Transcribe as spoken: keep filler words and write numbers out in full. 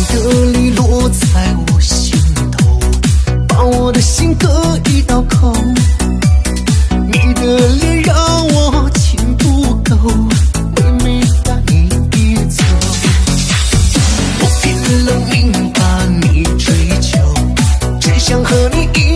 的泪落在我心头，把我的心割一道口。你的脸让我情不够，每每把你移走。我拼了命把你追求，只想和你一